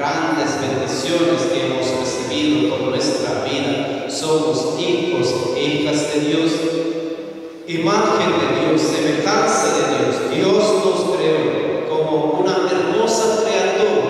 grandes bendiciones que hemos recibido por nuestra vida. Somos hijos e hijas de Dios, imagen de Dios, semejanza de Dios. Dios nos creó como una hermosa criatura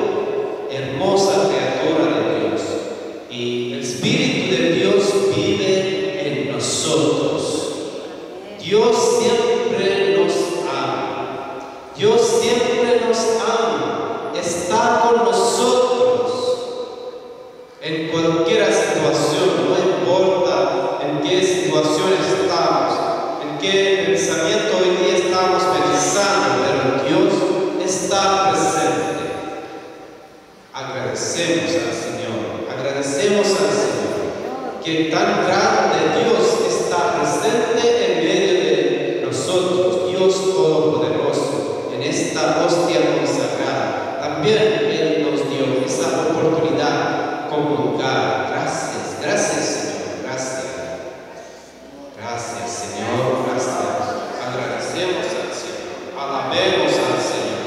de Dios. Y el Espíritu de Dios vive en nosotros. Dios siempre nos ama. Dios siempre nos ama. Está con nosotros en cualquier situación, no importa en qué situación estamos, en qué pensamiento hoy día estamos pensando, pero Dios está presente. Agradecemos al Señor, que tan grande Dios está presente en medio de nosotros, Dios Todopoderoso, en esta hostia consagrada. También Él nos dio esa oportunidad comunicar. Gracias Señor, gracias Señor, gracias. Agradecemos al Señor, alabemos al Señor,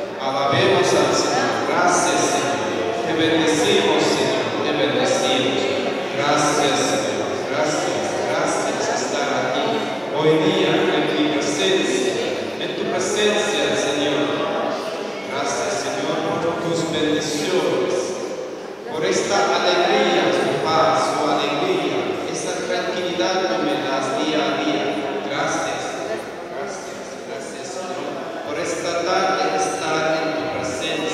gracias Señor, te bendecimos Señor, te bendecimos. Gracias Señor, gracias estar aquí hoy día en tu presencia Señor. Gracias Señor por tus bendiciones, por esta alegría, tu paz, tu alegría, esta tranquilidad que me das día a día. Gracias Señor por esta tarde estar en tu presencia.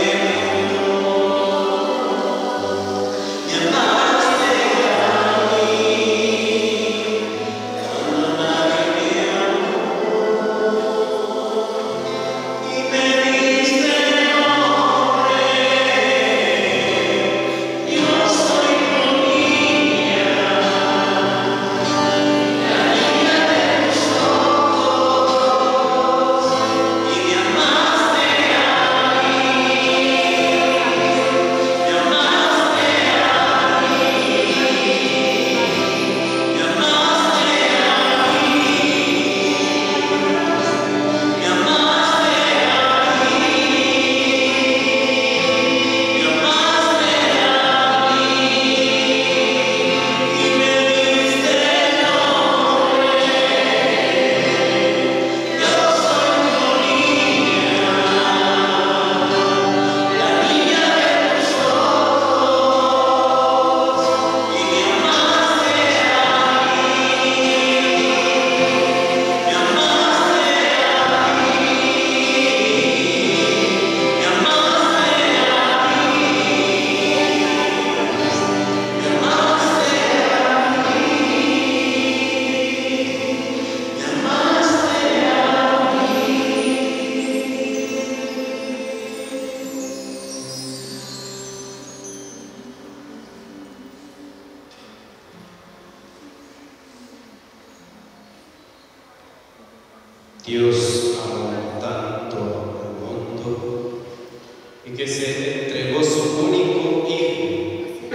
Yeah. Dios amó tanto al mundo y que se entregó su único Hijo,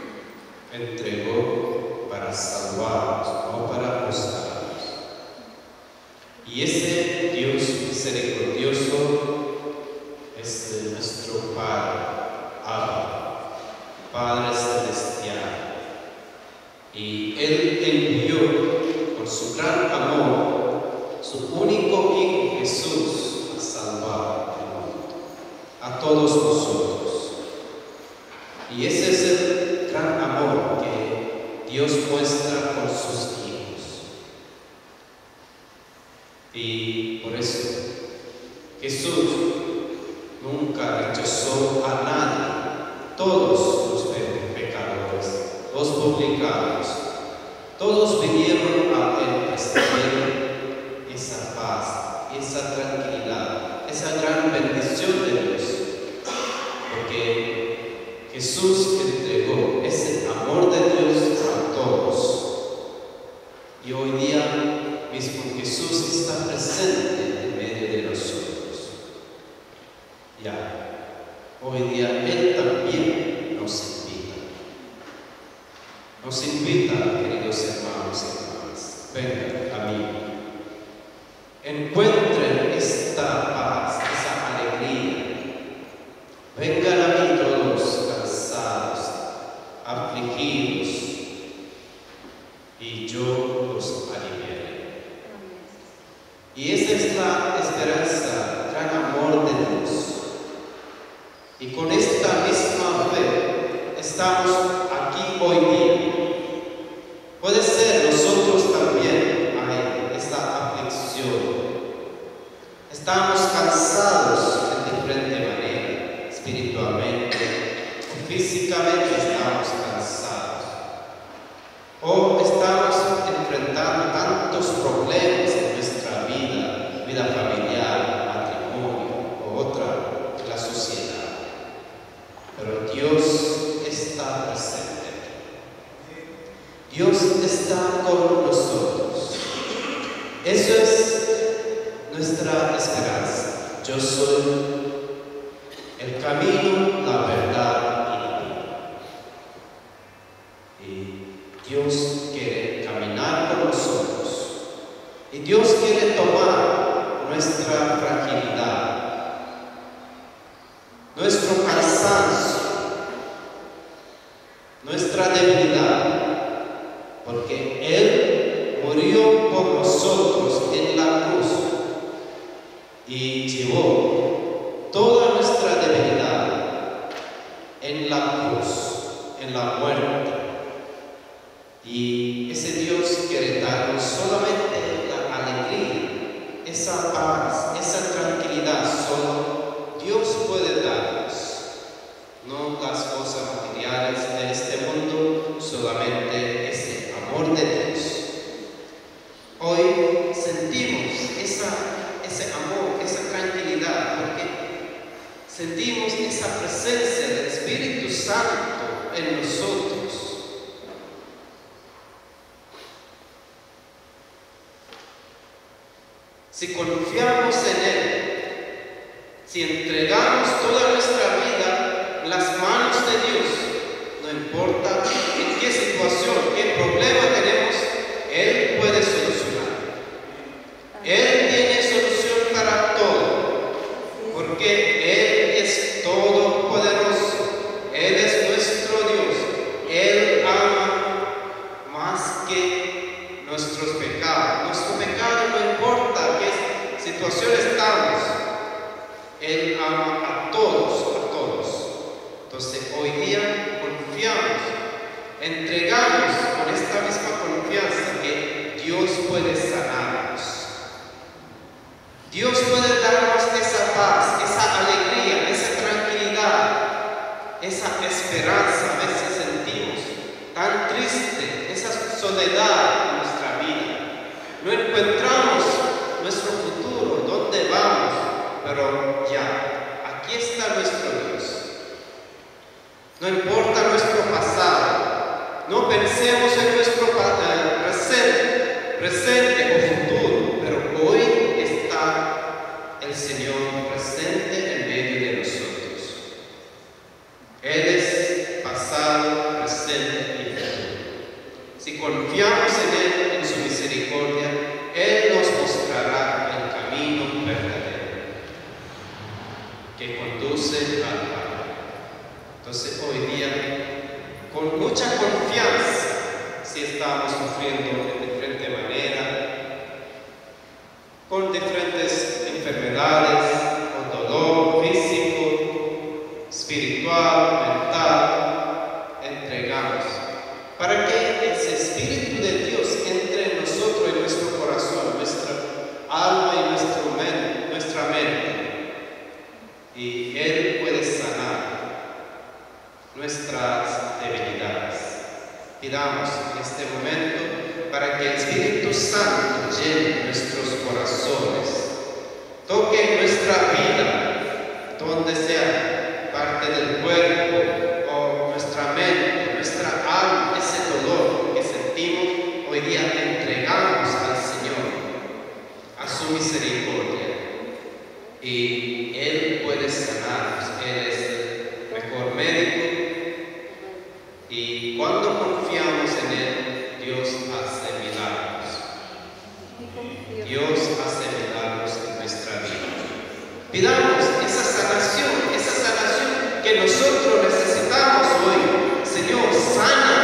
entregó para salvarnos, no para juzgarnos. Y ese Dios misericordioso es nuestro Padre, Abba, Padre Celestial. Y Él envió por su gran amor su único Hijo Jesús a salvar al mundo, a todos nosotros. Y ese es el gran amor que Dios muestra por sus hijos. Y por eso Jesús nunca rechazó a nadie. Todos los pecadores, los publicanos, todos vinieron a Él para tener esa paz, esa tranquilidad, esa gran bendición de Dios. Porque Jesús entregó ese amor de Dios a todos. Y hoy día mismo Jesús está presente en medio de nosotros. Ya, hoy día Él también nos invita. Nos invita, queridos hermanos y hermanas, vengan a mí. Encuentren esta paz, esa alegría. Vengan a mí todos cansados, afligidos, y yo los aliviaré. Y esa es la esperanza, el gran amor de Dios. Y con esta misma fe estamos aquí hoy día. Puede ser nosotros también hay esta aflicción. Estamos cansados de diferente manera, espiritualmente o físicamente estamos cansados. O estamos enfrentando tantos problemas en nuestra vida, vida familiar, matrimonio o otra, la sociedad. Pero Dios está presente. Dios está con nosotros. Eso es nuestra esperanza. Yo soy el camino, la verdad y la vida. Y Dios quiere caminar con nosotros. Y Dios quiere tomar nuestra fragilidad, nuestro cansancio, nuestra debilidad, porque Él murió por nosotros en la cruz y llevó toda nuestra debilidad en la cruz, en la muerte. Y ese Dios quiere darnos solamente la alegría, esa paz, esa tranquilidad. Solo Dios puede darnos, no las cosas materiales de este mundo, solamente ese amor de Dios. Hoy sentimos ese amor, esa tranquilidad, porque sentimos esa presencia del Espíritu Santo en nosotros. Si confiamos en Él, si entregamos toda nuestra vida en las manos de Dios, no importa en qué situación, qué problema tenemos, Él puede solucionar. Él tiene solución para todo, porque Él es todopoderoso. Él es nuestro Dios. Él ama más que nuestros pecados. Nuestro pecado no importa qué situación estamos. Él ama a todos, a todos. Entonces hoy día confiamos, entregamos con esta misma confianza que Dios puede sanarnos. Dios puede darnos esa paz, esa alegría, esa tranquilidad, esa esperanza. A veces sentimos tan triste, esa soledad en nuestra vida. No encontramos nuestro futuro, dónde vamos, pero ya, aquí está nuestro Dios. No importa nuestro pasado, no pensemos en nuestro presente o futuro, pero hoy está el Señor presente en medio de nosotros. Él es pasado, presente y futuro. Si confiamos en Él, en su misericordia, Él nos mostrará el camino verdadero que conduce al Padre. Entonces hoy día, con mucha confianza, si estamos sufriendo de diferente manera, con diferentes enfermedades, con dolor físico, espiritual, mental, entregamos para que ese Espíritu de Dios entre en nosotros, en nuestro corazón, nuestra alma y nuestra mente, y Él puede sanar nuestras debilidades. Pidamos en este momento para que el Espíritu Santo llene nuestros corazones, toque nuestra vida, donde sea, parte del cuerpo o nuestra mente, nuestra alma, ese dolor que sentimos, hoy día entregamos al Señor, a su misericordia, y Él puede sanarnos. Él es el mejor médico, y cuando confiamos en Él, Dios hace milagros. Dios hace milagros en nuestra vida. Pidamos esa sanación que nosotros necesitamos hoy. Señor, sana